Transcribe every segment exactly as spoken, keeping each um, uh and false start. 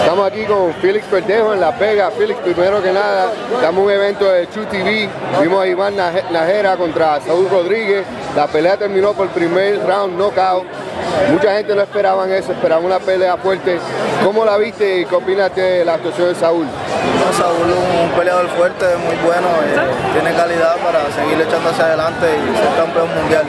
Estamos aquí con Félix Verdejo en Las Vegas. Félix, primero que nada, estamos en un evento de True T V. Vimos a Iván Nájera contra Saúl Rodríguez. La pelea terminó por el primer round knockout. Mucha gente no esperaban eso, esperaban una pelea fuerte. ¿Cómo la viste y qué opinas de la actuación de Saúl? No, Saúl es un peleador fuerte, muy bueno, eh, tiene calidad para seguir echando hacia adelante y ser campeón mundial.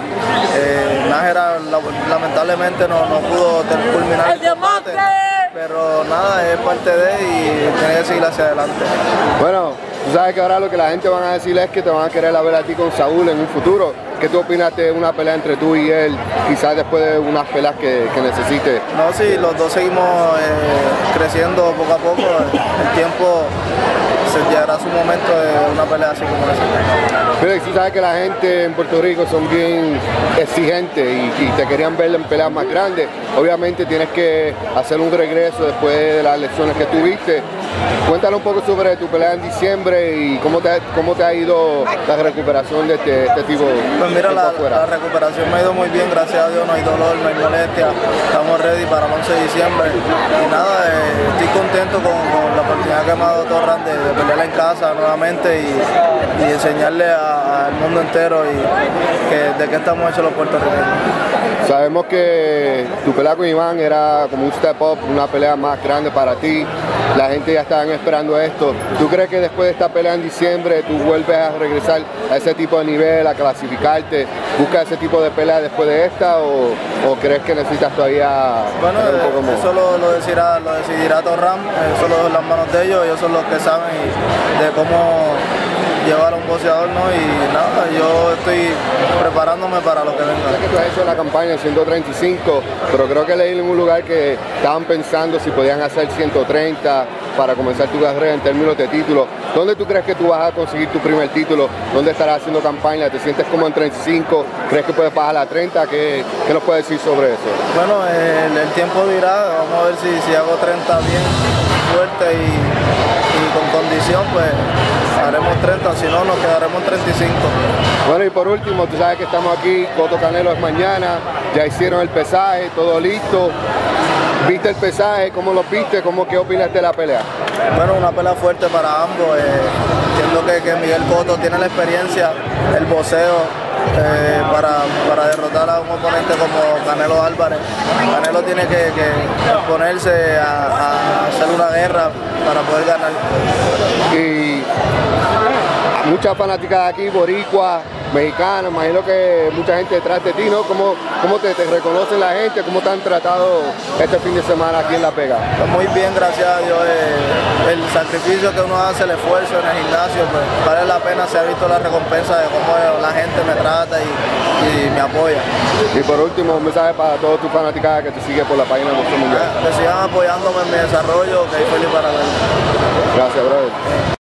Eh, Nájera lamentablemente no, no pudo culminar el combate, pero nada, es parte de él y tiene que seguir hacia adelante. Bueno, tú sabes que ahora lo que la gente van a decir es que te van a querer ver a ti con Saúl en un futuro. ¿Qué tú opinas de una pelea entre tú y él, quizás después de unas peleas que, que necesite? No, sí, los dos seguimos eh, creciendo poco a poco. El tiempo se llegará su momento de una pelea así como esa. Pero tú sabes que la gente en Puerto Rico son bien exigentes y, y te querían ver en peleas más grandes. Obviamente tienes que hacer un regreso después de las lesiones que tuviste. Cuéntanos un poco sobre tu pelea en diciembre y cómo te, cómo te ha ido la recuperación de este, este tipo. Pues mira, la, la recuperación me ha ido muy bien, gracias a Dios, no hay dolor, no hay molestia, estamos ready para el once de diciembre y nada, eh, estoy contento con, con la oportunidad que me ha dado Torran de, de pelear en casa nuevamente y, y enseñarle al mundo entero y que, de qué estamos hechos los puertorriqueños. Sabemos que tu pelea con Iván era como un step up, una pelea más grande para ti. La gente ya estaban esperando esto. ¿Tú crees que después de esta pelea en diciembre tú vuelves a regresar a ese tipo de nivel, a clasificarte? ¿Buscas ese tipo de pelea después de esta o, o crees que necesitas todavía bueno, un poco más? Eso lo, lo, decidirá, lo decidirá Torran, eso lo dejo en las manos de ellos, ellos son los que saben de cómo llevar a un boxeador, ¿no? Y nada, yo estoy preparándome para lo que venga. Sé que tú has hecho la campaña en ciento treinta y cinco, pero creo que leí en un lugar que estaban pensando si podían hacer ciento treinta para comenzar tu carrera en términos de título. ¿Dónde tú crees que tú vas a conseguir tu primer título? ¿Dónde estarás haciendo campaña? ¿Te sientes como en treinta y cinco? ¿Crees que puedes bajar a treinta? ¿Qué, qué nos puedes decir sobre eso? Bueno, el, el tiempo dirá, vamos a ver si, si hago treinta bien, fuerte y, y con condición, pues haremos treinta, si no nos quedaremos en treinta y cinco. Bueno, y por último, tú sabes que estamos aquí, Cotto Canelo es mañana, ya hicieron el pesaje, todo listo. ¿Viste el pesaje? ¿Cómo lo viste? ¿Cómo, ¿Qué opinas de la pelea? Bueno, una pelea fuerte para ambos. Eh, entiendo que, que Miguel Cotto tiene la experiencia, el boxeo, eh, para, para derrotar a un oponente como Canelo Álvarez. Canelo tiene que, que ponerse a, a hacer una guerra para poder ganar. Y muchas fanáticas aquí, boricua, mexicanos, imagino que mucha gente detrás de ti, ¿no? ¿Cómo, cómo te, te reconocen la gente? ¿Cómo te han tratado este fin de semana aquí en Las Vegas? Pues muy bien, gracias a Dios. Eh, el sacrificio que uno hace, el esfuerzo en el gimnasio, pues vale la pena. Se ha visto la recompensa de cómo la gente me trata y, y me apoya. Y por último, un mensaje para todos tus fanáticas que te siguen por la página de Boxeo Mundial. Que sigan apoyándome en mi desarrollo, que estoy feliz para verlo. Gracias, brother.